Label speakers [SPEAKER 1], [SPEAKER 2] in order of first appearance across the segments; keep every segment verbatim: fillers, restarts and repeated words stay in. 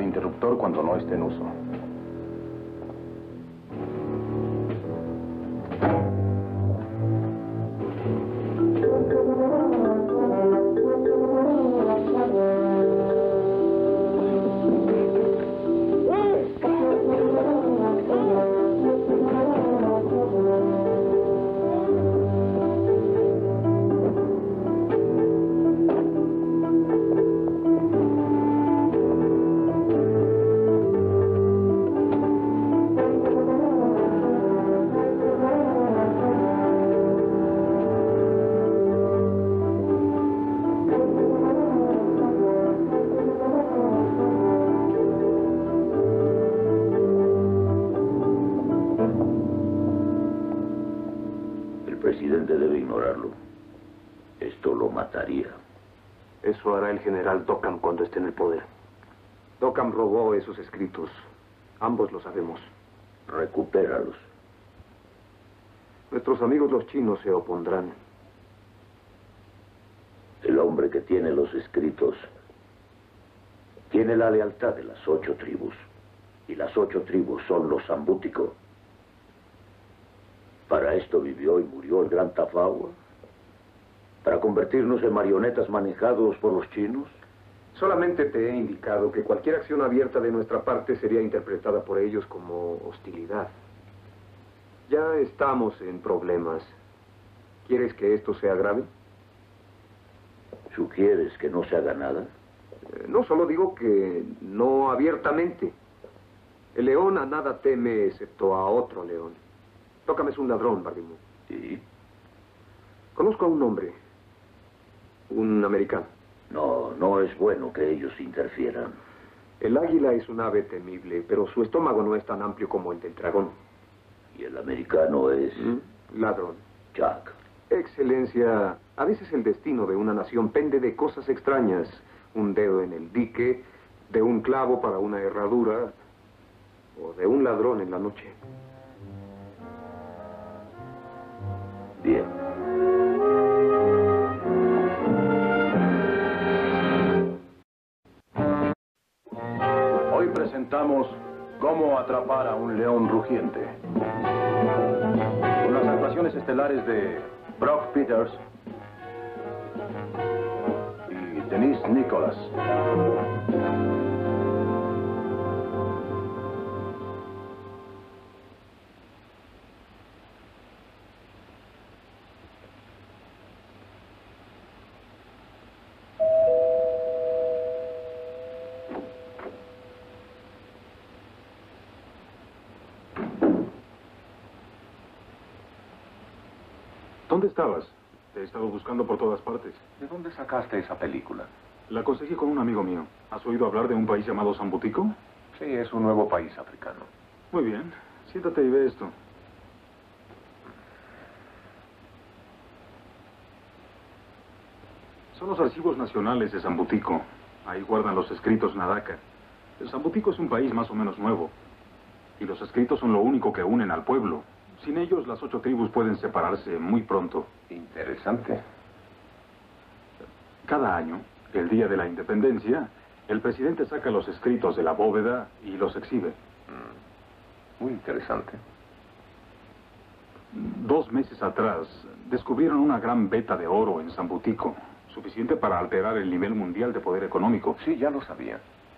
[SPEAKER 1] interruptor cuando no esté en uso.
[SPEAKER 2] Eso hará el general Dockham cuando esté en el poder. Dockham robó esos escritos. Ambos lo sabemos.
[SPEAKER 3] Recupéralos.
[SPEAKER 2] Nuestros amigos los chinos se opondrán.
[SPEAKER 3] El hombre que tiene los escritos tiene la lealtad de las ocho tribus. Y las ocho tribus son los Zambútico. Para esto vivió y murió el gran Tafawa. ¿Para convertirnos en marionetas manejados por los chinos?
[SPEAKER 2] Solamente te he indicado que cualquier acción abierta de nuestra parte sería interpretada por ellos como hostilidad. Ya estamos en problemas. ¿Quieres que esto sea grave?
[SPEAKER 3] ¿Sugieres que no se haga nada?
[SPEAKER 2] Eh, no, solo digo que no abiertamente. El león a nada teme excepto a otro león. Tócame, es un ladrón, Barrymore.
[SPEAKER 3] ¿Sí?
[SPEAKER 2] Conozco a un hombre. Un americano.
[SPEAKER 3] No, no es bueno que ellos interfieran.
[SPEAKER 2] El águila es un ave temible, pero su estómago no es tan amplio como el del dragón.
[SPEAKER 3] ¿Y el americano es?
[SPEAKER 2] ¿Mm? Ladrón.
[SPEAKER 3] Jack.
[SPEAKER 2] Excelencia, a veces el destino de una nación pende de cosas extrañas. Un dedo en el dique, de un clavo para una herradura, o de un ladrón en la noche.
[SPEAKER 3] Bien.
[SPEAKER 1] Hoy presentamos Cómo atrapar a un león rugiente. Con las actuaciones estelares de Brock Peters y Denise Nicholas.
[SPEAKER 4] ¿Dónde estabas? Te he estado buscando por todas partes.
[SPEAKER 1] ¿De dónde sacaste esa película?
[SPEAKER 4] La conseguí con un amigo mío. ¿Has oído hablar de un país llamado Zambútico?
[SPEAKER 1] Sí, es un nuevo país africano.
[SPEAKER 4] Muy bien. Siéntate y ve esto. Son los archivos nacionales de Zambútico. Ahí guardan los escritos Nadaka. El Zambútico es un país más o menos nuevo. Y los escritos son lo único que unen al pueblo. Sin ellos, las ocho tribus pueden separarse muy pronto.
[SPEAKER 1] Interesante.
[SPEAKER 4] Cada año, el día de la independencia, el presidente saca los escritos de la bóveda y los exhibe.
[SPEAKER 1] Muy interesante.
[SPEAKER 4] Dos meses atrás, descubrieron una gran veta de oro en Zambútico, suficiente para alterar el nivel mundial de poder económico.
[SPEAKER 1] Sí, ya lo sabía.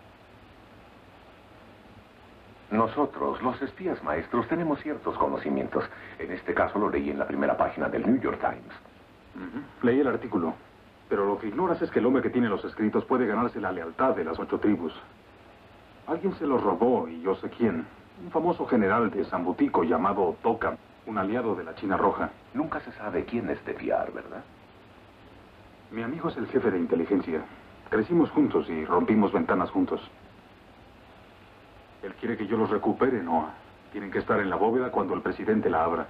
[SPEAKER 1] Nosotros, los espías maestros, tenemos ciertos conocimientos. En este caso lo leí en la primera página del New York Times.
[SPEAKER 4] Uh-huh. Leí el artículo. Pero lo que ignoras es que el hombre que tiene los escritos puede ganarse la lealtad de las ocho tribus. Alguien se los robó y yo sé quién. Un famoso general de Zambútico llamado Dockham, un aliado de la China Roja.
[SPEAKER 1] Nunca se sabe quién es de fiar, ¿verdad?
[SPEAKER 4] Mi amigo es el jefe de inteligencia. Crecimos juntos y rompimos ventanas juntos. Él quiere que yo los recupere, Noah. Tienen que estar en la bóveda cuando el presidente la abra.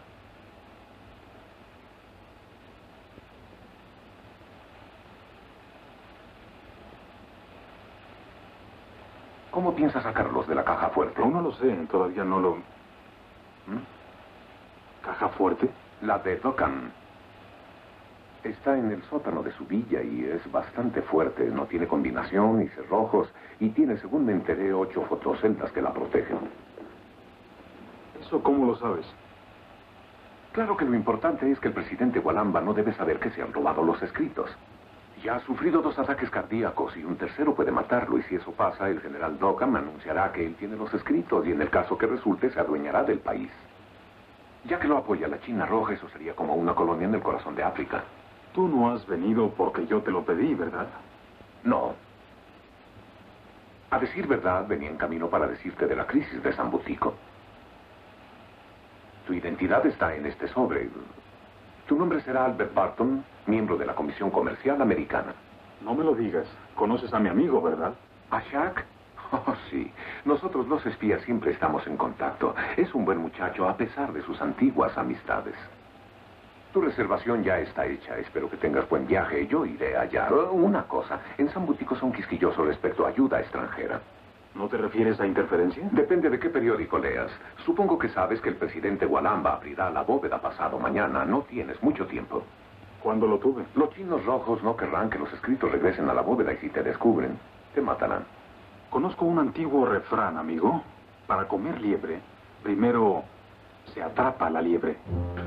[SPEAKER 1] ¿Cómo piensas sacarlos de la caja fuerte?
[SPEAKER 4] Aún no lo sé, todavía no lo... ¿Mm? ¿Caja fuerte?
[SPEAKER 1] La de Dockham. Está en el sótano de su villa y es bastante fuerte. No tiene combinación ni cerrojos y tiene, según me enteré, ocho fotoceldas que la protegen.
[SPEAKER 4] ¿Eso cómo lo sabes?
[SPEAKER 1] Claro que lo importante es que el presidente Walamba no debe saber que se han robado los escritos. Ya ha sufrido dos ataques cardíacos y un tercero puede matarlo. Y si eso pasa, el general Dockham anunciará que él tiene los escritos y en el caso que resulte se adueñará del país. Ya que lo apoya la China Roja, eso sería como una colonia en el corazón de África.
[SPEAKER 4] Tú no has venido porque yo te lo pedí, ¿verdad?
[SPEAKER 1] No. A decir verdad, venía en camino para decirte de la crisis de Sambutico. Tu identidad está en este sobre. Tu nombre será Albert Barton, miembro de la Comisión Comercial Americana.
[SPEAKER 4] No me lo digas. Conoces a mi amigo, ¿verdad?
[SPEAKER 1] ¿A Shaq? Oh, sí. Nosotros los espías siempre estamos en contacto. Es un buen muchacho a pesar de sus antiguas amistades. Tu reservación ya está hecha. Espero que tengas buen viaje. Yo iré allá. Una cosa. En Sambutico son quisquillosos respecto a ayuda extranjera.
[SPEAKER 4] ¿No te refieres a interferencia?
[SPEAKER 1] Depende de qué periódico leas. Supongo que sabes que el presidente Walamba abrirá la bóveda pasado mañana. No tienes mucho tiempo.
[SPEAKER 4] ¿Cuándo lo tuve?
[SPEAKER 1] Los chinos rojos no querrán que los escritos regresen a la bóveda y si te descubren, te matarán.
[SPEAKER 4] Conozco un antiguo refrán, amigo. Para comer liebre, primero se atrapa la liebre.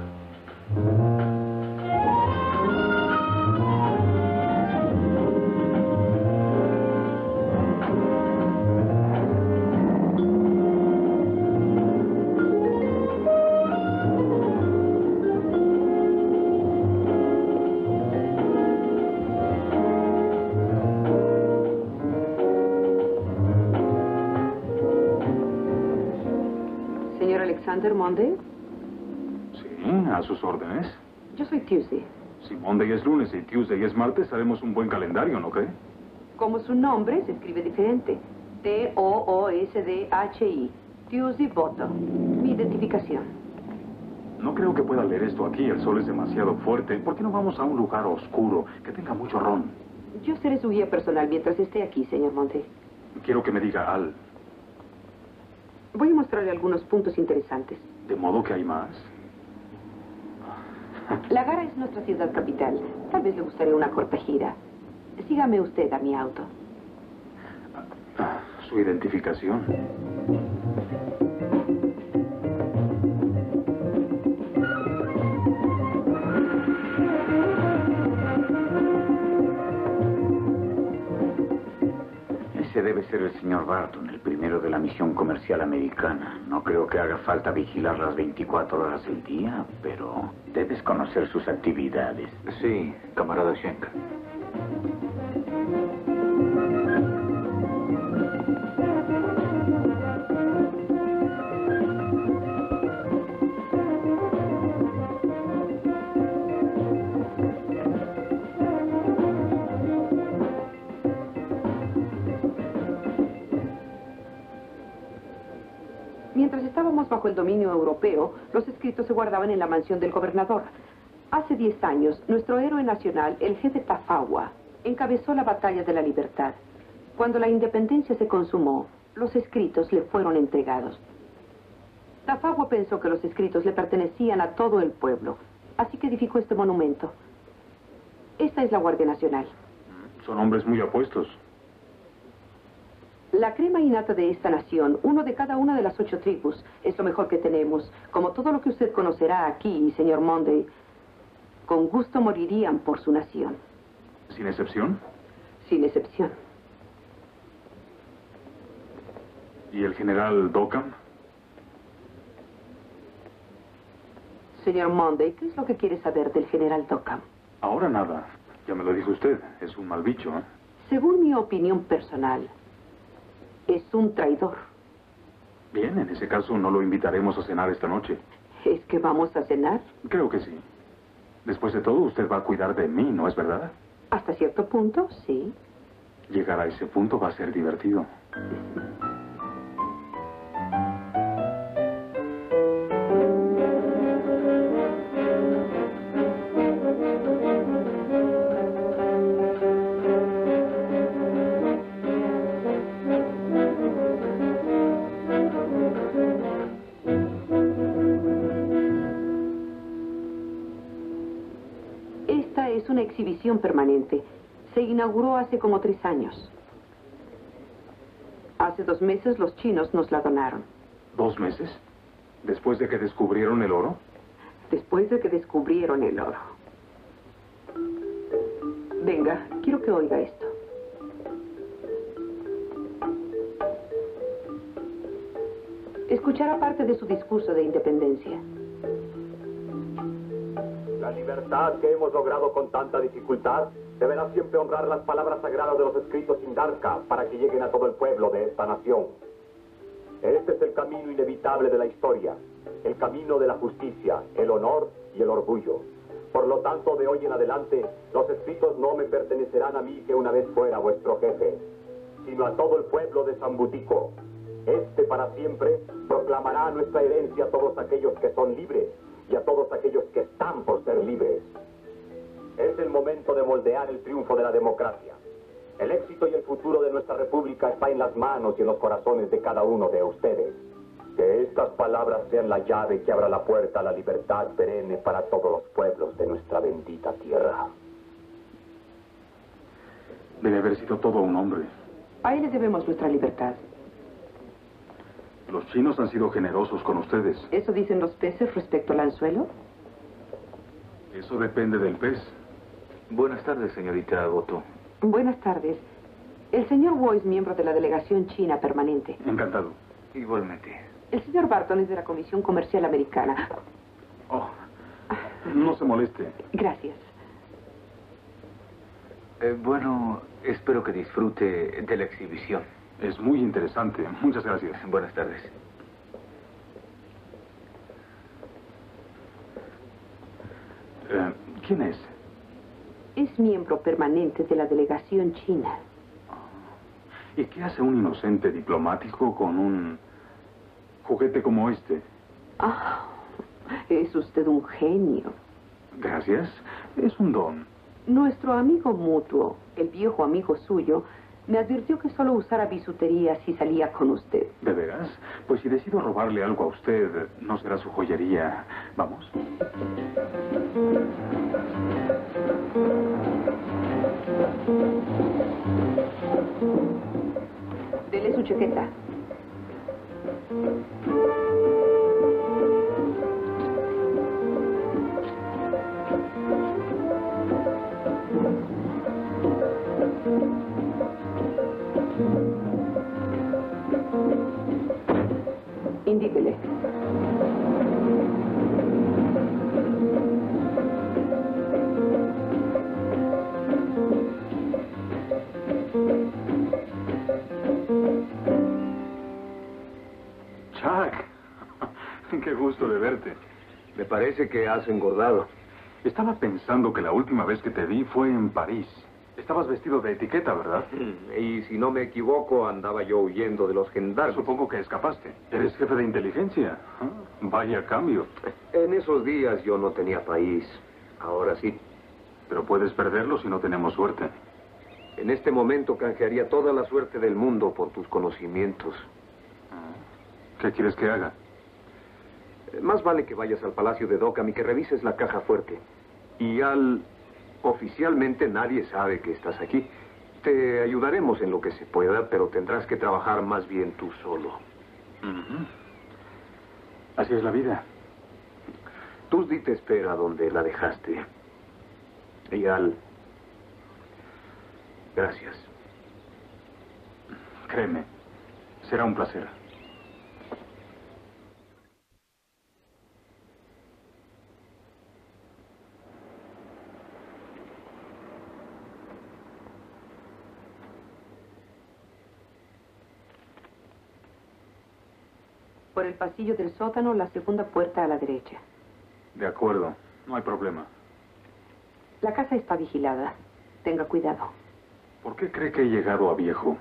[SPEAKER 5] Alexander Monday.
[SPEAKER 4] Sí, a sus órdenes.
[SPEAKER 5] Yo soy Tuesday.
[SPEAKER 4] Si Monday es lunes y Tuesday es martes, haremos un buen calendario, ¿no cree?
[SPEAKER 5] Como su nombre se escribe diferente. T O O S D H I. Tuesday Voto. Mi identificación.
[SPEAKER 4] No creo que pueda leer esto aquí. El sol es demasiado fuerte. ¿Por qué no vamos a un lugar oscuro que tenga mucho ron?
[SPEAKER 5] Yo seré su guía personal mientras esté aquí, señor Monday.
[SPEAKER 4] Quiero que me diga Al.
[SPEAKER 5] Voy a mostrarle algunos puntos interesantes.
[SPEAKER 4] ¿De modo que hay más?
[SPEAKER 5] La Gara es nuestra ciudad capital. Tal vez le gustaría una corta gira. Sígame usted a mi auto.
[SPEAKER 4] ¿Su identificación?
[SPEAKER 6] Ese debe ser el señor Barton, el primero de la misión comercial americana. No creo que haga falta vigilar las veinticuatro horas del día, pero debes conocer sus actividades.
[SPEAKER 7] Sí, camarada Schenk.
[SPEAKER 5] Mientras estábamos bajo el dominio europeo, los escritos se guardaban en la mansión del gobernador. Hace diez años, nuestro héroe nacional, el jefe Tafawa, encabezó la batalla de la libertad. Cuando la independencia se consumó, los escritos le fueron entregados. Tafawa pensó que los escritos le pertenecían a todo el pueblo, así que edificó este monumento. Esta es la Guardia Nacional.
[SPEAKER 4] Son hombres muy apuestos.
[SPEAKER 5] La crema innata de esta nación, uno de cada una de las ocho tribus, es lo mejor que tenemos. Como todo lo que usted conocerá aquí, señor Monday, con gusto morirían por su nación.
[SPEAKER 4] ¿Sin excepción?
[SPEAKER 5] Sin excepción.
[SPEAKER 4] ¿Y el general Dockham?
[SPEAKER 5] Señor Monday, ¿qué es lo que quiere saber del general Dockham?
[SPEAKER 4] Ahora nada. Ya me lo dijo usted. Es un mal bicho, ¿eh?
[SPEAKER 5] Según mi opinión personal, es un traidor.
[SPEAKER 4] Bien, en ese caso no lo invitaremos a cenar esta noche.
[SPEAKER 5] ¿Es que vamos a cenar?
[SPEAKER 4] Creo que sí. Después de todo, usted va a cuidar de mí, ¿no es verdad?
[SPEAKER 5] Hasta cierto punto, sí.
[SPEAKER 4] Llegar a ese punto va a ser divertido.
[SPEAKER 5] exhibición permanente. Se inauguró hace como tres años. Hace dos meses los chinos nos la donaron.
[SPEAKER 4] ¿Dos meses? ¿Después de que descubrieron el oro?
[SPEAKER 5] Después de que descubrieron el oro. Venga, quiero que oiga esto. Escuchará parte de su discurso de independencia.
[SPEAKER 8] La libertad que hemos logrado con tanta dificultad deberá siempre honrar las palabras sagradas de los escritos Sindarka para que lleguen a todo el pueblo de esta nación. Este es el camino inevitable de la historia, el camino de la justicia, el honor y el orgullo. Por lo tanto, de hoy en adelante, los escritos no me pertenecerán a mí, que una vez fuera vuestro jefe, sino a todo el pueblo de Zambutico. Este para siempre proclamará nuestra herencia a todos aquellos que son libres y a todos aquellos que están por ser libres. Es el momento de moldear el triunfo de la democracia. El éxito y el futuro de nuestra república está en las manos y en los corazones de cada uno de ustedes. Que estas palabras sean la llave que abra la puerta a la libertad perenne para todos los pueblos de nuestra bendita tierra.
[SPEAKER 4] Debe haber sido todo un hombre.
[SPEAKER 5] A él le debemos nuestra libertad.
[SPEAKER 4] Los chinos han sido generosos con ustedes.
[SPEAKER 5] ¿Eso dicen los peces respecto al anzuelo?
[SPEAKER 4] Eso depende del pez.
[SPEAKER 7] Buenas tardes, señorita Goto.
[SPEAKER 5] Buenas tardes. El señor Wu es miembro de la delegación china permanente.
[SPEAKER 4] Encantado.
[SPEAKER 7] Igualmente.
[SPEAKER 5] El señor Barton es de la Comisión Comercial Americana.
[SPEAKER 4] Oh, no se moleste.
[SPEAKER 5] Gracias.
[SPEAKER 7] Eh, bueno, espero que disfrute de la exhibición.
[SPEAKER 4] Es muy interesante. Muchas gracias.
[SPEAKER 7] Buenas tardes.
[SPEAKER 4] Eh, ¿Quién es?
[SPEAKER 5] Es miembro permanente de la delegación china.
[SPEAKER 4] ¿Y qué hace un inocente diplomático con un juguete como este?
[SPEAKER 5] Ah, es usted un genio.
[SPEAKER 4] Gracias. Es un don.
[SPEAKER 5] Nuestro amigo mutuo, el viejo amigo suyo, me advirtió que solo usara bisutería si salía con usted.
[SPEAKER 4] ¿De veras? Pues si decido robarle algo a usted, no será su joyería. ¿Vamos?
[SPEAKER 5] Dele su chaqueta. Indíquele.
[SPEAKER 4] Chuck, qué gusto de verte.
[SPEAKER 2] Me parece que has engordado.
[SPEAKER 4] Estaba pensando que la última vez que te vi fue en París. Estabas vestido de etiqueta, ¿verdad?
[SPEAKER 2] Y si no me equivoco, andaba yo huyendo de los gendarmes.
[SPEAKER 4] Supongo que escapaste. Eres jefe de inteligencia. Ah, vaya cambio.
[SPEAKER 2] En esos días yo no tenía país. Ahora sí.
[SPEAKER 4] Pero puedes perderlo si no tenemos suerte.
[SPEAKER 2] En este momento canjearía toda la suerte del mundo por tus conocimientos.
[SPEAKER 4] ¿Qué quieres que haga?
[SPEAKER 2] Más vale que vayas al Palacio de Dockham y que revises la caja fuerte. Y al... Oficialmente nadie sabe que estás aquí. Te ayudaremos en lo que se pueda, pero tendrás que trabajar más bien tú solo.
[SPEAKER 4] Uh-huh. Así es la vida.
[SPEAKER 2] Tú di te espera donde la dejaste. Y al... Gracias.
[SPEAKER 4] Créeme, será un placer.
[SPEAKER 5] Por el pasillo del sótano, la segunda puerta a la derecha.
[SPEAKER 4] De acuerdo, no hay problema.
[SPEAKER 5] La casa está vigilada. Tenga cuidado.
[SPEAKER 4] ¿Por qué cree que he llegado a viejo?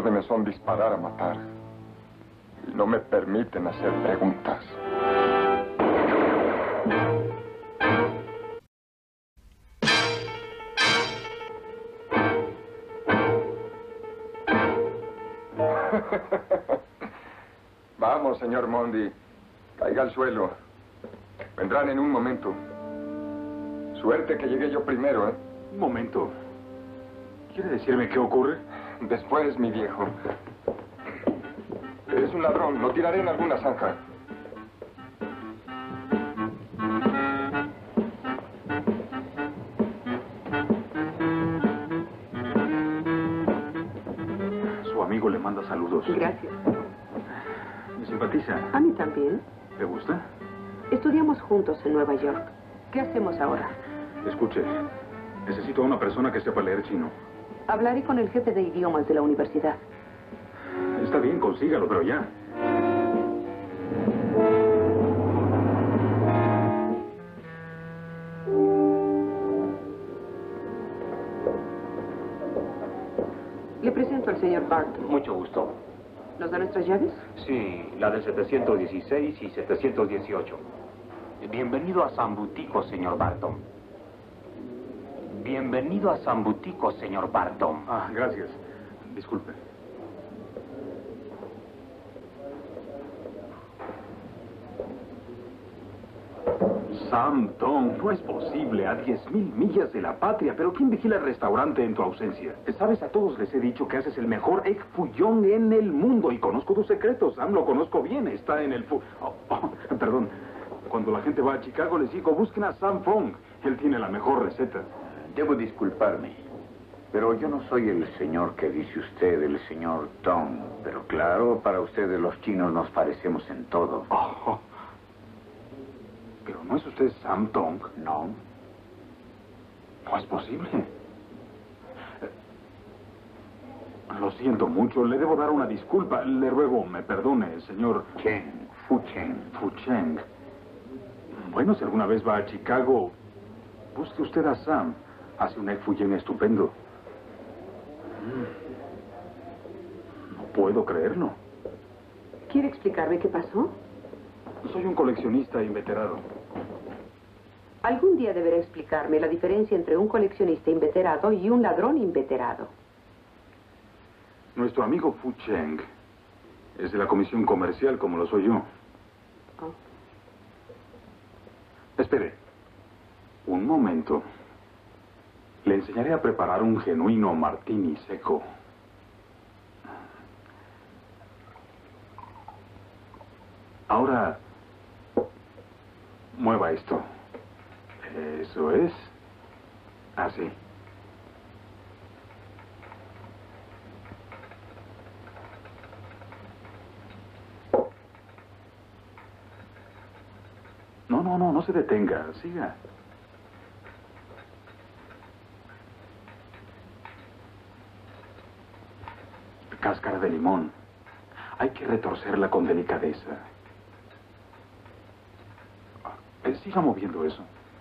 [SPEAKER 9] órdenes son disparar a matar. Y no me permiten hacer preguntas. Vamos, señor Mondi. Caiga al suelo. Vendrán en un momento. Suerte que llegué yo primero, ¿eh?
[SPEAKER 4] Un momento. ¿Quiere decirme qué ocurre?
[SPEAKER 9] Después, mi viejo. Eres un ladrón. Lo tiraré en alguna zanja.
[SPEAKER 4] Su amigo le manda saludos.
[SPEAKER 5] Gracias.
[SPEAKER 4] ¿Me simpatiza?
[SPEAKER 5] A mí también.
[SPEAKER 4] ¿Le gusta?
[SPEAKER 5] Estudiamos juntos en Nueva York. ¿Qué hacemos ahora?
[SPEAKER 4] Escuche, necesito a una persona que sepa leer chino.
[SPEAKER 5] Hablaré con el jefe de idiomas de la universidad.
[SPEAKER 4] Está bien, consígalo, pero ya.
[SPEAKER 5] Le presento al señor Barton.
[SPEAKER 8] Mucho gusto.
[SPEAKER 5] ¿Nos da nuestras llaves?
[SPEAKER 8] Sí, la del setecientos dieciséis y setecientos dieciocho. Bienvenido a San Butico, señor Barton. Bienvenido a San Butico, señor Barton.
[SPEAKER 4] Ah, gracias. Disculpe. Sam Dong, no es posible, a diez mil millas de la patria. ¿Pero quién vigila el restaurante en tu ausencia? Sabes, a todos les he dicho que haces el mejor egg fouillon en el mundo. Y conozco tus secretos, Sam, lo conozco bien. Está en el fu... Oh, oh, perdón. Cuando la gente va a Chicago les digo, busquen a Sam Fong. Él tiene la mejor receta.
[SPEAKER 6] Debo disculparme, pero yo no soy el señor que dice usted, el señor Tong. Pero claro, para ustedes los chinos nos parecemos en todo.
[SPEAKER 4] Oh, pero ¿no es usted Sam Tong?
[SPEAKER 6] No.
[SPEAKER 4] No es posible. Lo siento mucho, le debo dar una disculpa. Le ruego, me perdone, señor...
[SPEAKER 6] Chen, Fu Chen.
[SPEAKER 4] Fu Cheng. Bueno, si alguna vez va a Chicago, busque usted a Sam. Hace un egg fouillon estupendo. No puedo creerlo.
[SPEAKER 5] ¿Quiere explicarme qué pasó?
[SPEAKER 4] Soy un coleccionista inveterado.
[SPEAKER 5] Algún día deberá explicarme la diferencia entre un coleccionista inveterado y un ladrón inveterado.
[SPEAKER 4] Nuestro amigo Fu Cheng es de la comisión comercial como lo soy yo.
[SPEAKER 5] Oh.
[SPEAKER 4] Espere. Un momento. Le enseñaré a preparar un genuino martini seco. Ahora, mueva esto. Eso es. Así. No, no, no, no se detenga. Siga. Cáscara de limón. Hay que retorcerla con delicadeza. Eh, siga moviendo eso.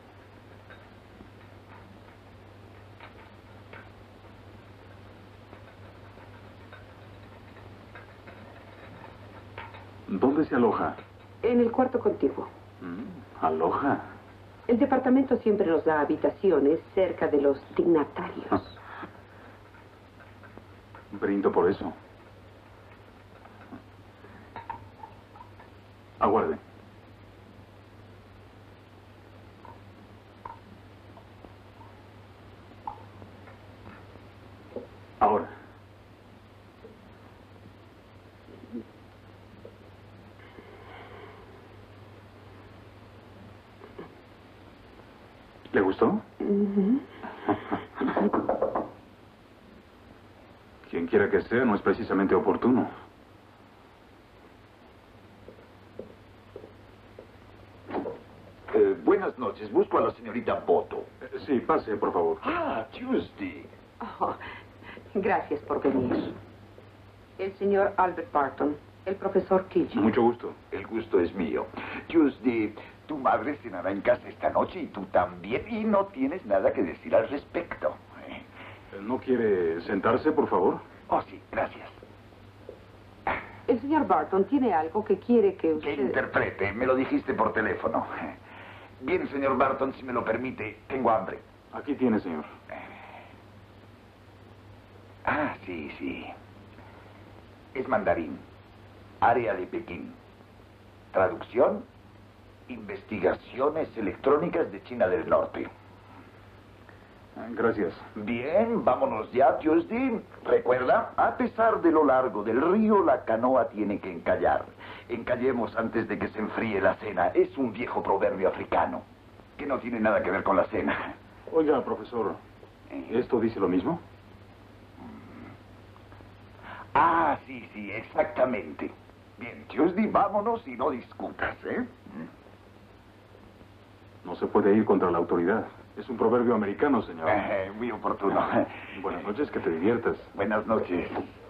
[SPEAKER 4] ¿Dónde se aloja?
[SPEAKER 5] En el cuarto contiguo.
[SPEAKER 4] Mm, ¿Aloja?
[SPEAKER 5] El departamento siempre nos da habitaciones cerca de los dignatarios.
[SPEAKER 4] Brindo por eso. Aguarde. Ahora. ¿Le gustó?
[SPEAKER 5] Uh-huh.
[SPEAKER 4] Quien quiera que sea, no es precisamente oportuno.
[SPEAKER 10] Eh, buenas noches. Busco a la señorita Boto.
[SPEAKER 4] Eh, sí, pase, por favor.
[SPEAKER 10] Ah, Tuesday.
[SPEAKER 5] Oh, gracias por venir. El señor Albert Barton, el profesor Kitchen.
[SPEAKER 4] Mucho gusto.
[SPEAKER 10] El gusto es mío. Tuesday, tu madre cenará en casa esta noche y tú también, y no tienes nada que decir al respecto. ¿eh?
[SPEAKER 4] ¿No quiere sentarse, por favor?
[SPEAKER 10] Oh, sí, gracias.
[SPEAKER 5] El señor Barton tiene algo que quiere que usted...
[SPEAKER 10] Que interprete. Me lo dijiste por teléfono. Bien, señor Barton, si me lo permite, tengo hambre.
[SPEAKER 4] Aquí tiene, señor.
[SPEAKER 10] Ah, sí, sí. Es mandarín. Área de Pekín. Traducción. Investigaciones electrónicas de China del Norte.
[SPEAKER 4] Gracias.
[SPEAKER 10] Bien, vámonos ya, Tuesday. Recuerda, a pesar de lo largo del río, la canoa tiene que encallar. Encallemos antes de que se enfríe la cena. Es un viejo proverbio africano, que no tiene nada que ver con la cena.
[SPEAKER 4] Oiga, profesor, ¿esto dice lo mismo?
[SPEAKER 10] Ah, sí, sí, exactamente. Bien, Tuesday, vámonos y no discutas, ¿eh?
[SPEAKER 4] No se puede ir contra la autoridad. Es un proverbio americano, señor.
[SPEAKER 10] Eh, muy oportuno.
[SPEAKER 4] Buenas noches, que te diviertas.
[SPEAKER 10] Buenas noches.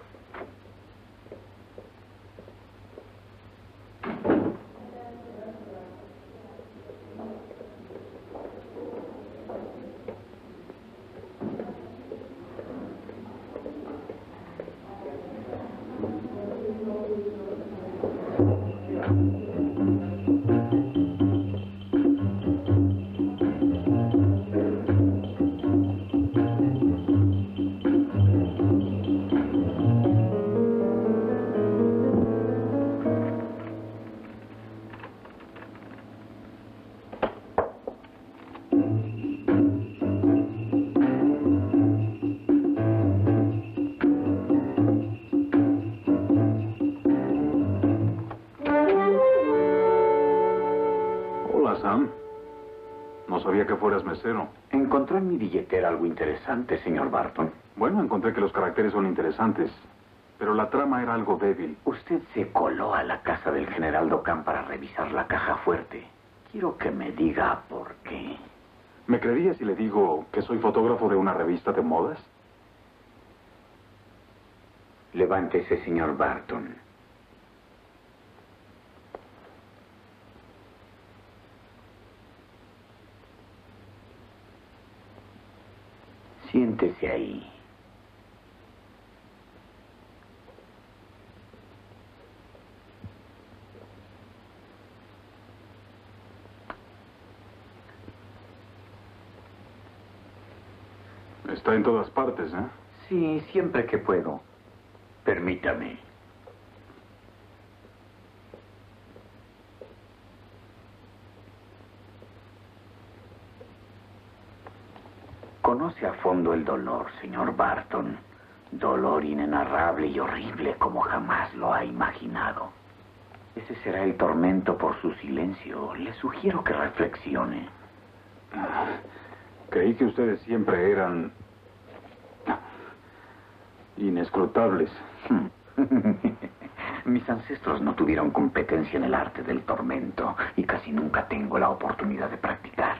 [SPEAKER 4] No sabía que fueras mesero.
[SPEAKER 3] Encontró en mi billetera algo interesante, señor Barton.
[SPEAKER 4] Bueno, encontré que los caracteres son interesantes, pero la trama era algo débil.
[SPEAKER 3] Usted se coló a la casa del general Dockham para revisar la caja fuerte. Quiero que me diga por qué.
[SPEAKER 4] ¿Me creería si le digo que soy fotógrafo de una revista de modas?
[SPEAKER 3] Levántese, señor Barton. Siéntese ahí.
[SPEAKER 4] Está en todas partes, ¿eh?
[SPEAKER 3] Sí, siempre que puedo. Permítame. Conoce a fondo el dolor, señor Barton. Dolor inenarrable y horrible como jamás lo ha imaginado. Ese será el tormento por su silencio. Le sugiero que reflexione.
[SPEAKER 4] Creí que ustedes siempre eran inescrutables.
[SPEAKER 3] Mis ancestros no tuvieron competencia en el arte del tormento y casi nunca tengo la oportunidad de practicar.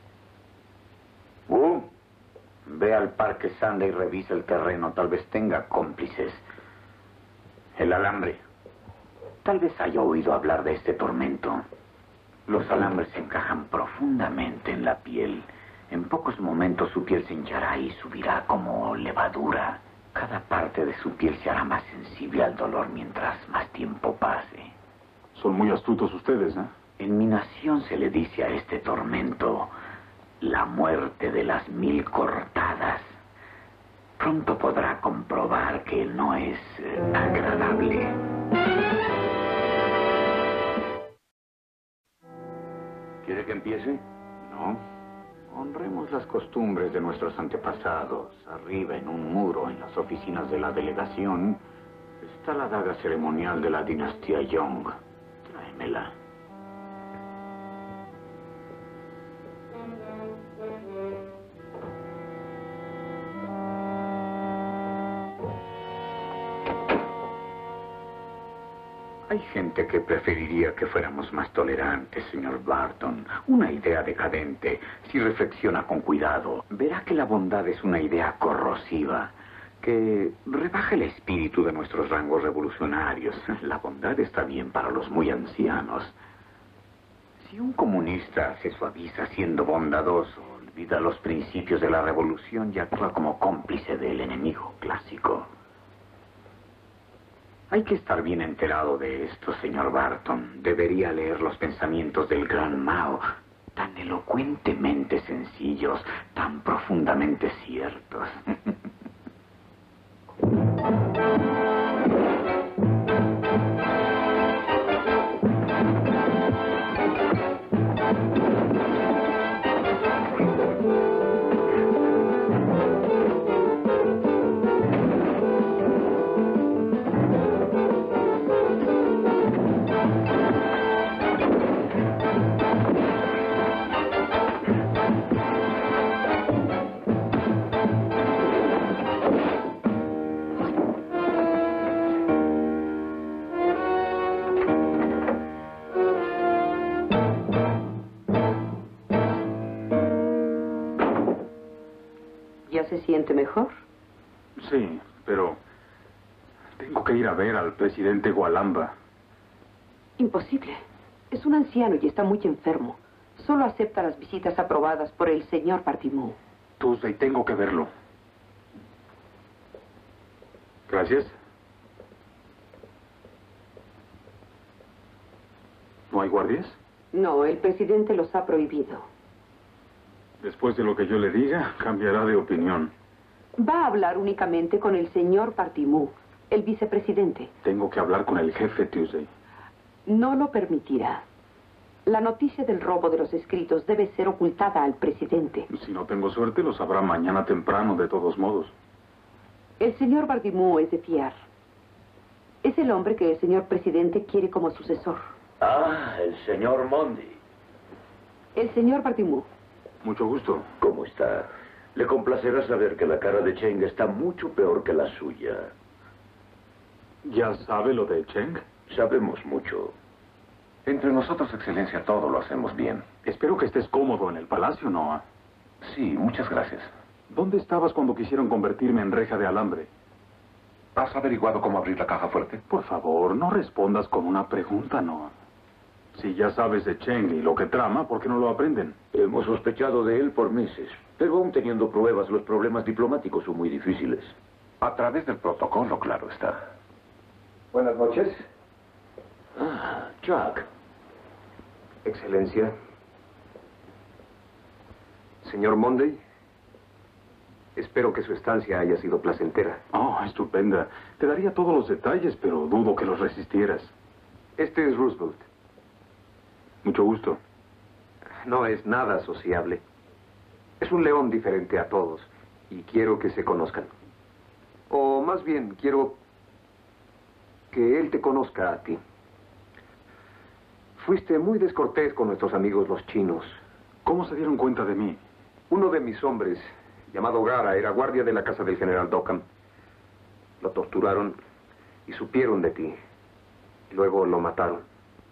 [SPEAKER 3] Uh, ve al Parque Sanda y revisa el terreno. Tal vez tenga cómplices. El alambre. Tal vez haya oído hablar de este tormento. Los alambres se encajan profundamente en la piel. En pocos momentos su piel se hinchará y subirá como levadura. Cada parte de su piel se hará más sensible al dolor mientras más tiempo pase.
[SPEAKER 4] Son muy astutos ustedes, ¿eh?
[SPEAKER 3] En mi nación se le dice a este tormento la muerte de las mil cortadas. Pronto podrá comprobar que no es eh, agradable.
[SPEAKER 6] ¿Quiere que empiece?
[SPEAKER 3] No. Honremos las costumbres de nuestros antepasados. Arriba, en un muro, en las oficinas de la delegación, está la daga ceremonial de la dinastía Young. Tráemela. Hay gente que preferiría que fuéramos más tolerantes, señor Barton. Una idea decadente. Si reflexiona con cuidado, verá que la bondad es una idea corrosiva, que rebaja el espíritu de nuestros rangos revolucionarios. La bondad está bien para los muy ancianos. Si un comunista se suaviza siendo bondadoso, olvida los principios de la revolución y actúa como cómplice del enemigo clásico. Hay que estar bien enterado de esto, señor Barton. Debería leer los pensamientos del gran Mao, tan elocuentemente sencillos, tan profundamente ciertos.
[SPEAKER 5] ¿Ya se siente mejor?
[SPEAKER 4] Sí, pero tengo que ir a ver al presidente Walamba.
[SPEAKER 5] Imposible. Es un anciano y está muy enfermo. Solo acepta las visitas aprobadas por el señor Bartimou.
[SPEAKER 4] Tuesday, tengo que verlo. Gracias. ¿No hay guardias?
[SPEAKER 5] No, el presidente los ha prohibido.
[SPEAKER 4] Después de lo que yo le diga, cambiará de opinión.
[SPEAKER 5] Va a hablar únicamente con el señor Bartimou, el vicepresidente.
[SPEAKER 4] Tengo que hablar con el jefe, Tuesday.
[SPEAKER 5] No lo permitirá. La noticia del robo de los escritos debe ser ocultada al presidente.
[SPEAKER 4] Si no tengo suerte, lo sabrá mañana temprano, de todos modos.
[SPEAKER 5] El señor Bartimou es de fiar. Es el hombre que el señor presidente quiere como sucesor.
[SPEAKER 10] Ah, el señor Mondi.
[SPEAKER 5] El señor Bartimou.
[SPEAKER 4] Mucho gusto.
[SPEAKER 10] ¿Cómo está? Le complacerá saber que la cara de Cheng está mucho peor que la suya.
[SPEAKER 4] ¿Ya sabe lo de Cheng?
[SPEAKER 10] Sabemos mucho.
[SPEAKER 1] Entre nosotros, Excelencia, todo lo hacemos bien.
[SPEAKER 4] Espero que estés cómodo en el palacio, Noah.
[SPEAKER 1] Sí, muchas gracias.
[SPEAKER 4] ¿Dónde estabas cuando quisieron convertirme en reja de alambre?
[SPEAKER 1] ¿Has averiguado cómo abrir la caja fuerte?
[SPEAKER 4] Por favor, no respondas con una pregunta, Noah. Si ya sabes de Cheng y lo que trama, ¿por qué no lo aprenden?
[SPEAKER 10] Hemos sospechado de él por meses, pero aún teniendo pruebas, los problemas diplomáticos son muy difíciles.
[SPEAKER 1] A través del protocolo, claro está.
[SPEAKER 2] Buenas noches.
[SPEAKER 10] Ah, Chuck.
[SPEAKER 2] Excelencia. Señor Monday, espero que su estancia haya sido placentera.
[SPEAKER 4] Oh, estupenda. Te daría todos los detalles, pero dudo que los resistieras.
[SPEAKER 2] Este es Roosevelt.
[SPEAKER 4] Mucho gusto.
[SPEAKER 2] No es nada sociable. Es un león diferente a todos y quiero que se conozcan. O más bien, quiero que él te conozca a ti. Fuiste muy descortés con nuestros amigos los chinos.
[SPEAKER 4] ¿Cómo se dieron cuenta de mí?
[SPEAKER 2] Uno de mis hombres, llamado Gara, era guardia de la casa del general Dockham. Lo torturaron y supieron de ti. Luego lo mataron.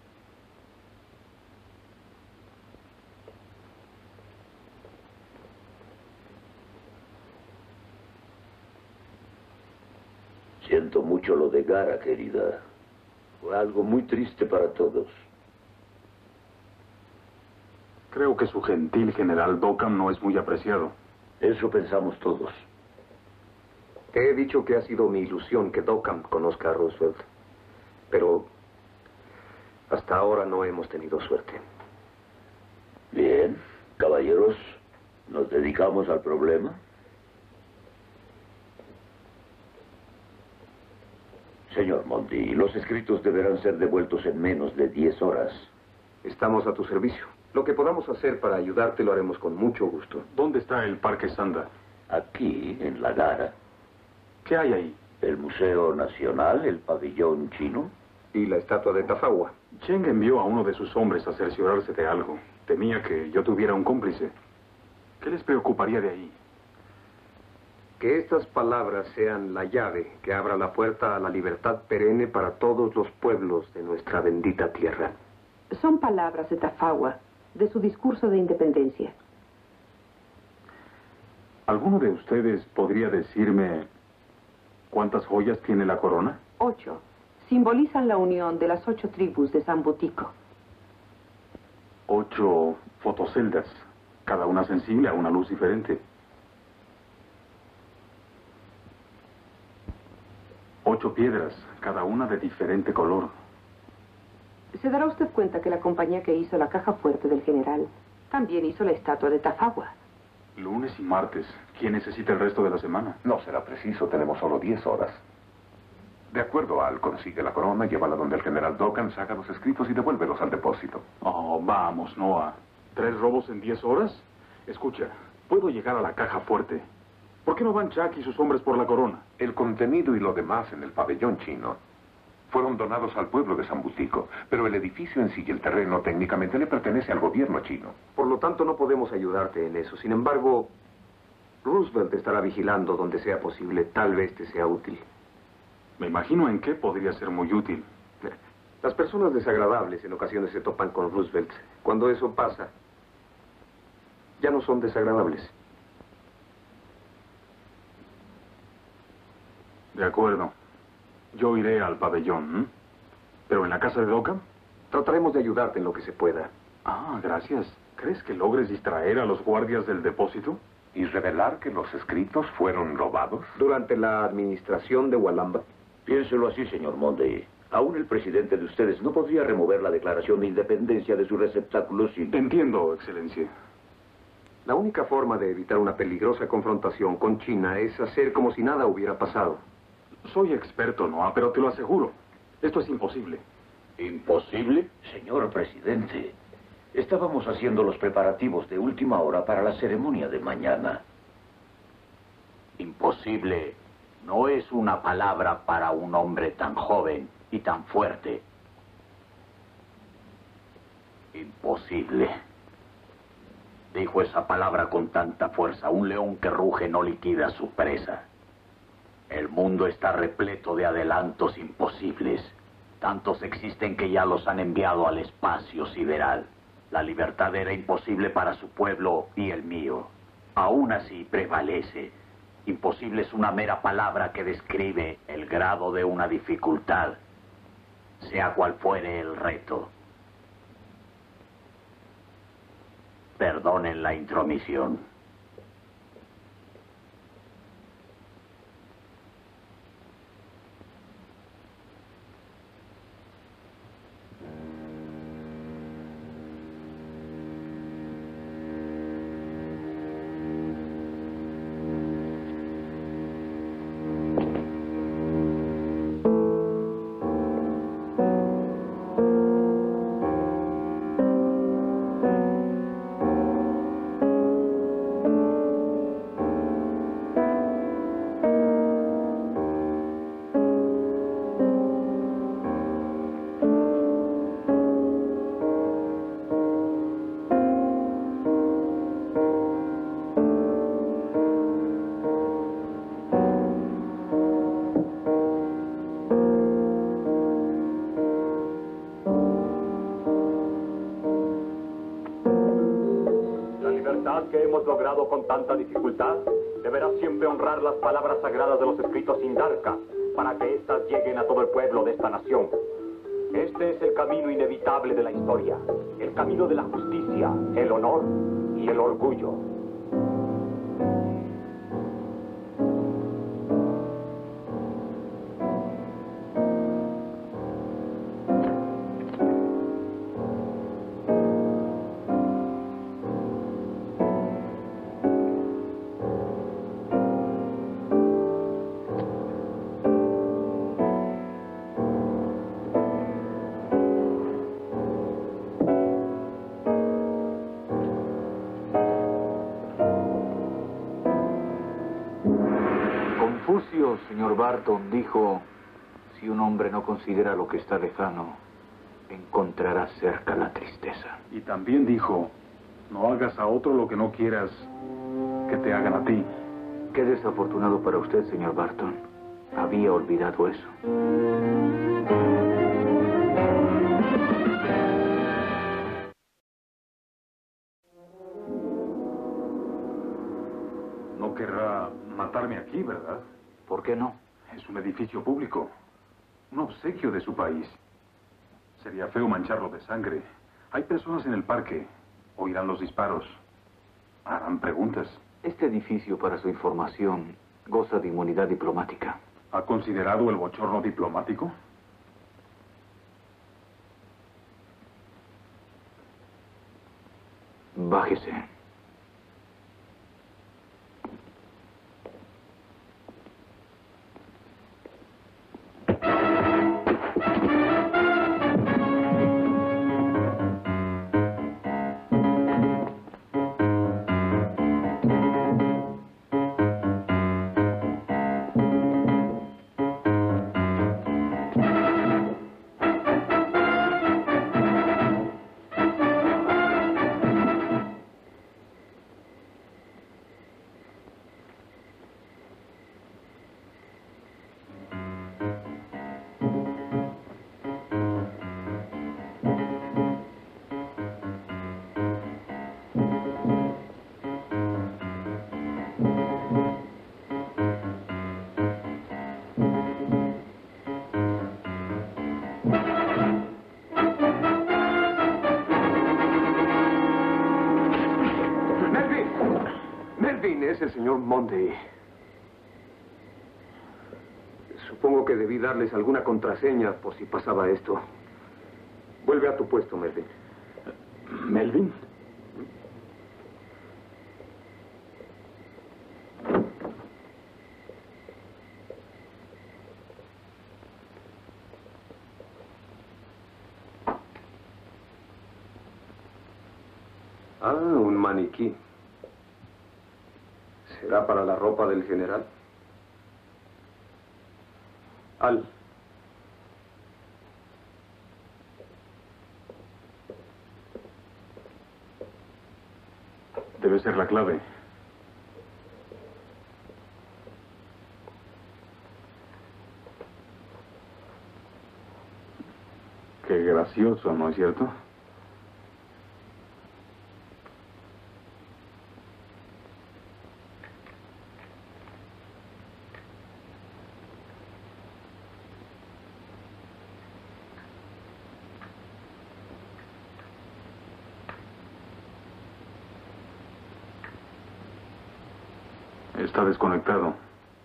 [SPEAKER 10] Siento mucho lo de Gara, querida. Fue algo muy triste para todos.
[SPEAKER 4] Creo que su gentil general Dockham no es muy apreciado.
[SPEAKER 10] Eso pensamos todos.
[SPEAKER 2] Te he dicho que ha sido mi ilusión que Dockham conozca a Roosevelt. Pero hasta ahora no hemos tenido suerte.
[SPEAKER 10] Bien, caballeros, ¿nos dedicamos al problema? Señor Monty, los escritos deberán ser devueltos en menos de diez horas.
[SPEAKER 2] Estamos a tu servicio. Lo que podamos hacer para ayudarte lo haremos con mucho gusto.
[SPEAKER 4] ¿Dónde está el Parque Sanda?
[SPEAKER 10] Aquí, en la Gara.
[SPEAKER 4] ¿Qué hay ahí?
[SPEAKER 10] El Museo Nacional, el pabellón chino.
[SPEAKER 2] Y la estatua de Tafawa.
[SPEAKER 4] Cheng envió a uno de sus hombres a cerciorarse de algo. Temía que yo tuviera un cómplice. ¿Qué les preocuparía de ahí?
[SPEAKER 2] Que estas palabras sean la llave que abra la puerta a la libertad perenne para todos los pueblos de nuestra bendita tierra.
[SPEAKER 5] Son palabras de Tafawa, de su discurso de independencia.
[SPEAKER 4] ¿Alguno de ustedes podría decirme cuántas joyas tiene la corona?
[SPEAKER 5] Ocho. Simbolizan la unión de las ocho tribus de Zambutico.
[SPEAKER 4] Ocho fotoceldas, cada una sensible a una luz diferente. Ocho ocho piedras, cada una de diferente color.
[SPEAKER 5] Se dará usted cuenta que la compañía que hizo la caja fuerte del general también hizo la estatua de Tafagua.
[SPEAKER 4] Lunes y martes. ¿Quién necesita el resto de la semana?
[SPEAKER 1] No será preciso, tenemos solo diez horas. De acuerdo, Al, consigue la corona, llévala donde el general Docan, saca los escritos y devuélvelos al depósito.
[SPEAKER 4] Oh, vamos, Noah. ¿Tres robos en diez horas? Escucha, puedo llegar a la caja fuerte. ¿Por qué no van Chuck y sus hombres por la corona?
[SPEAKER 1] El contenido y lo demás en el pabellón chino fueron donados al pueblo de Zambutico, pero el edificio en sí y el terreno técnicamente le pertenece al gobierno chino.
[SPEAKER 2] Por lo tanto, no podemos ayudarte en eso. Sin embargo, Roosevelt estará vigilando donde sea posible. Tal vez te sea útil.
[SPEAKER 4] Me imagino en qué podría ser muy útil.
[SPEAKER 2] Las personas desagradables en ocasiones se topan con Roosevelt. Cuando eso pasa, ya no son desagradables.
[SPEAKER 4] De acuerdo. Yo iré al pabellón. ¿eh? ¿Pero en la casa de Docan?
[SPEAKER 2] Trataremos de ayudarte en lo que se pueda.
[SPEAKER 4] Ah, gracias. ¿Crees que logres distraer a los guardias del depósito?
[SPEAKER 1] ¿Y revelar que los escritos fueron robados?
[SPEAKER 2] Durante la administración de Walamba.
[SPEAKER 11] Piénselo así, señor Monday. Aún el presidente de ustedes no podría remover la declaración de independencia de su receptáculo sin...
[SPEAKER 4] Entiendo, Excelencia.
[SPEAKER 2] La única forma de evitar una peligrosa confrontación con China es hacer como si nada hubiera pasado.
[SPEAKER 4] Soy experto, Noah, pero te lo aseguro. Esto es imposible.
[SPEAKER 11] ¿Imposible? Señor presidente, estábamos haciendo los preparativos de última hora para la ceremonia de mañana.
[SPEAKER 3] Imposible no es una palabra para un hombre tan joven y tan fuerte. Imposible. Dijo esa palabra con tanta fuerza. Un león que ruge no liquida a su presa. El mundo está repleto de adelantos imposibles. Tantos existen que ya los han enviado al espacio sideral. La libertad era imposible para su pueblo y el mío. Aún así prevalece. Imposible es una mera palabra que describe el grado de una dificultad, sea cual fuere el reto. Perdonen la intromisión.
[SPEAKER 8] Que hemos logrado con tanta dificultad, deberá siempre honrar las palabras sagradas de los escritos Sindarca, para que éstas lleguen a todo el pueblo de esta nación. Este es el camino inevitable de la historia, el camino de la justicia, el honor y el orgullo.
[SPEAKER 7] Confucio, señor Barton, dijo, si un hombre no considera lo que está lejano, encontrará cerca la tristeza.
[SPEAKER 4] Y también dijo, no hagas a otro lo que no quieras que te hagan a ti.
[SPEAKER 7] Qué desafortunado para usted, señor Barton. Había olvidado eso.
[SPEAKER 4] No querrá matarme aquí, ¿verdad?
[SPEAKER 7] ¿Por qué no?
[SPEAKER 4] Es un edificio público. Un obsequio de su país. Sería feo mancharlo de sangre. Hay personas en el parque. Oirán los disparos. Harán preguntas.
[SPEAKER 7] Este edificio, para su información, goza de inmunidad diplomática.
[SPEAKER 4] ¿Ha considerado el bochorno diplomático?
[SPEAKER 7] Bájese.
[SPEAKER 2] Es el señor Monday. Supongo que debí darles alguna contraseña por si pasaba esto. Vuelve a tu puesto, Melvin.
[SPEAKER 4] ¿Melvin?
[SPEAKER 2] Ah, un maniquí. ¿Será para la ropa del general? Al.
[SPEAKER 4] Debe ser la clave. Qué gracioso, ¿no es cierto? Está desconectado.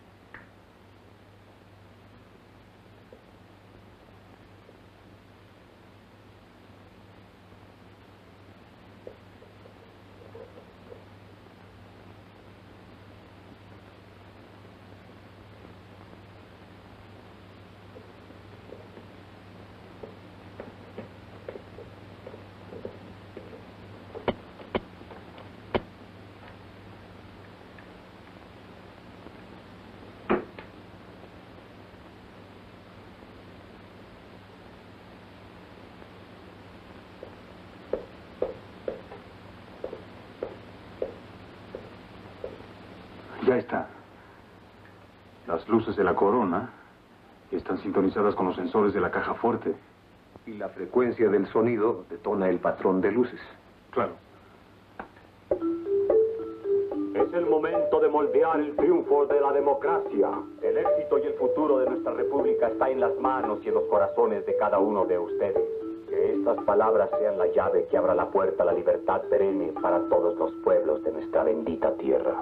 [SPEAKER 4] Ya está. Las luces de la corona están sintonizadas con los sensores de la caja fuerte.
[SPEAKER 2] Y la frecuencia del sonido detona el patrón de luces.
[SPEAKER 4] Claro.
[SPEAKER 8] Es el momento de moldear el triunfo de la democracia. El éxito y el futuro de nuestra república está en las manos y en los corazones de cada uno de ustedes. Que estas palabras sean la llave que abra la puerta a la libertad perenne para todos los pueblos de nuestra bendita tierra.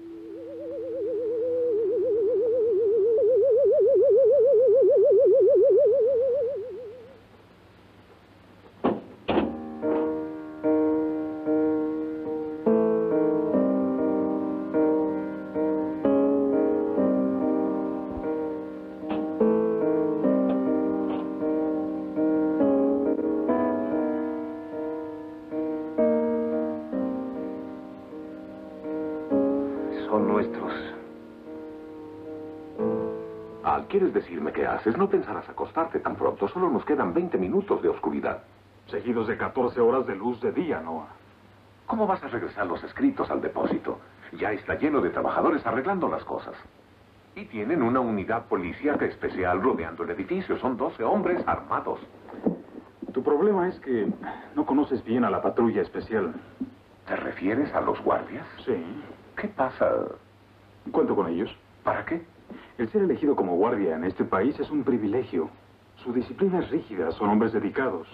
[SPEAKER 2] Son nuestros.
[SPEAKER 1] Al, ¿quieres decirme qué haces? No pensarás acostarte tan pronto. Solo nos quedan veinte minutos de oscuridad.
[SPEAKER 4] Seguidos de catorce horas de luz de día, Noah.
[SPEAKER 1] ¿Cómo vas a regresar los escritos al depósito? Ya está lleno de trabajadores arreglando las cosas. Y tienen una unidad policíaca especial rodeando el edificio. Son doce hombres armados.
[SPEAKER 4] Tu problema es que no conoces bien a la patrulla especial.
[SPEAKER 1] ¿Te refieres a los guardias?
[SPEAKER 4] Sí.
[SPEAKER 1] ¿Qué pasa?
[SPEAKER 4] Cuento con ellos.
[SPEAKER 1] ¿Para qué?
[SPEAKER 4] El ser elegido como guardia en este país es un privilegio. Su disciplina es rígida, son hombres dedicados.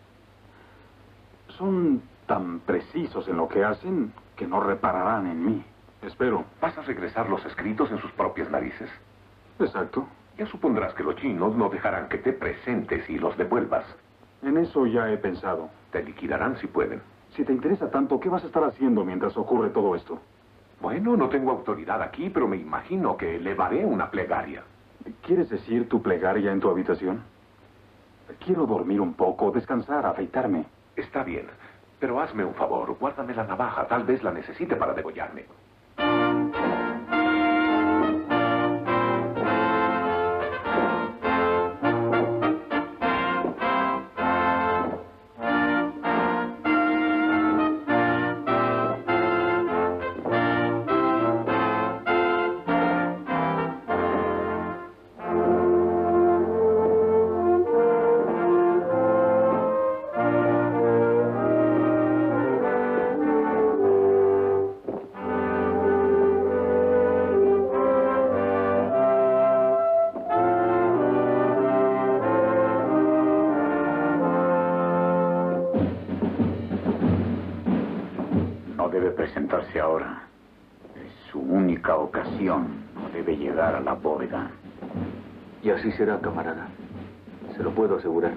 [SPEAKER 4] Son tan precisos en lo que hacen que no repararán en mí. Espero.
[SPEAKER 1] ¿Vas a regresar los escritos en sus propias narices?
[SPEAKER 4] Exacto.
[SPEAKER 1] Ya supondrás que los chinos no dejarán que te presentes y los devuelvas.
[SPEAKER 4] En eso ya he pensado.
[SPEAKER 1] Te liquidarán si pueden.
[SPEAKER 4] Si te interesa tanto, ¿qué vas a estar haciendo mientras ocurre todo esto?
[SPEAKER 1] Bueno, no tengo autoridad aquí, pero me imagino que elevaré una plegaria.
[SPEAKER 4] ¿Quieres decir tu plegaria en tu habitación? Quiero dormir un poco, descansar, afeitarme.
[SPEAKER 1] Está bien, pero hazme un favor, guárdame la navaja, tal vez la necesite para degollarme.
[SPEAKER 3] Debe presentarse ahora. Es su única ocasión. No debe llegar a la bóveda.
[SPEAKER 7] Y así será, camarada. Se lo puedo asegurar.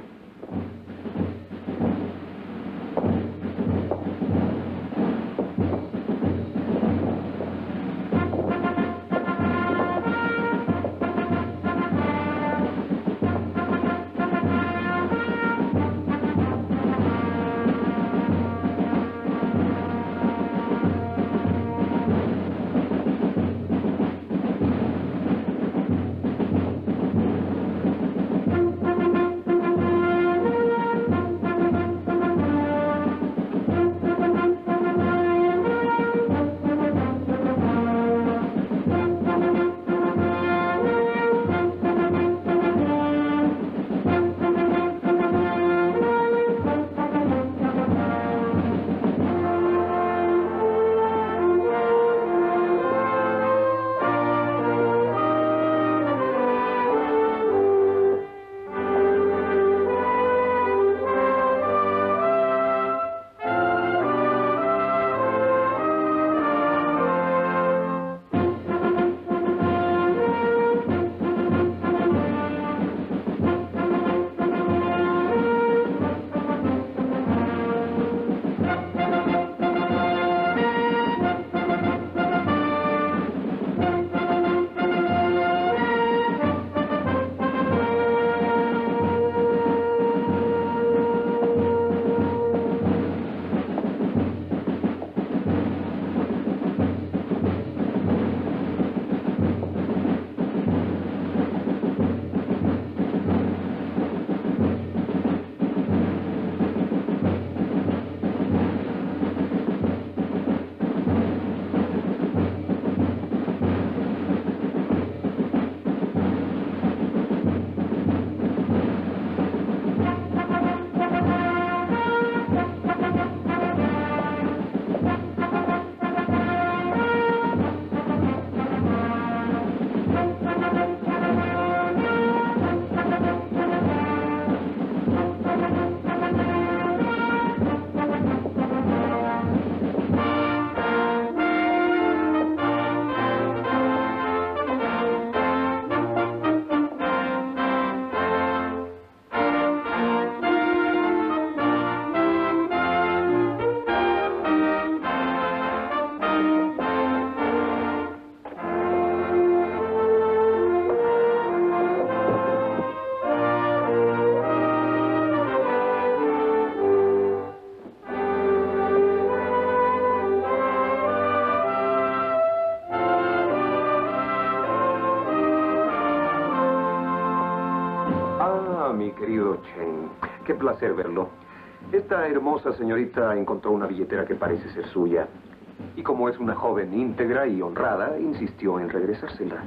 [SPEAKER 2] Mi querido Chen, qué placer verlo. Esta hermosa señorita encontró una billetera que parece ser suya. Y como es una joven íntegra y honrada, insistió en regresársela.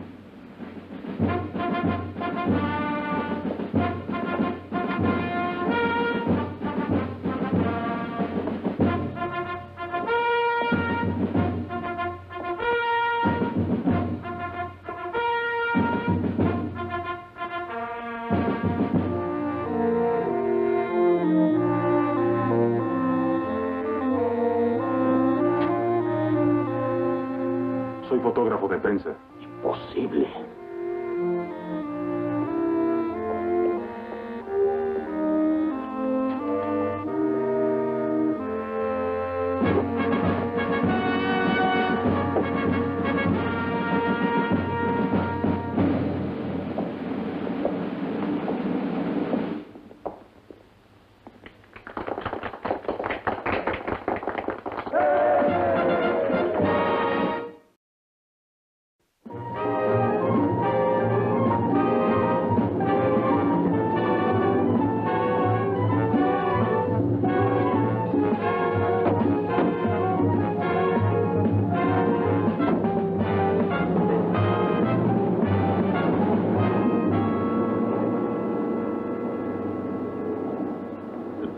[SPEAKER 4] Soy fotógrafo de prensa.
[SPEAKER 11] Imposible.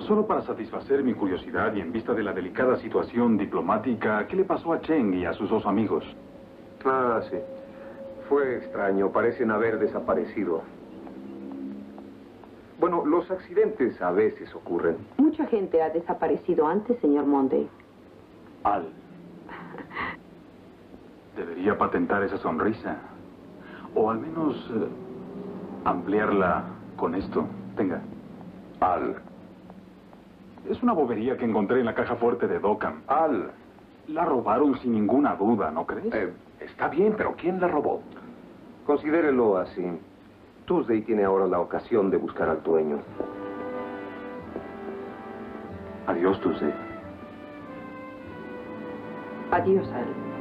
[SPEAKER 4] Solo para satisfacer mi curiosidad y en vista de la delicada situación diplomática, ¿qué le pasó a Cheng y a sus dos amigos?
[SPEAKER 2] Ah, sí. Fue extraño. Parecen haber desaparecido. Bueno, los accidentes a veces ocurren.
[SPEAKER 5] Mucha gente ha desaparecido antes, señor Monday.
[SPEAKER 4] Al. Debería patentar esa sonrisa. O al menos eh, ampliarla con esto. Tenga.
[SPEAKER 1] Al.
[SPEAKER 4] Es una bobería que encontré en la caja fuerte de Dockham.
[SPEAKER 1] Al.
[SPEAKER 4] La robaron sin ninguna duda, ¿no crees?
[SPEAKER 1] Eh, está bien, pero ¿quién la robó?
[SPEAKER 2] Considérelo así. Tuesday tiene ahora la ocasión de buscar al dueño.
[SPEAKER 4] Adiós, Tuesday.
[SPEAKER 5] Adiós, Al.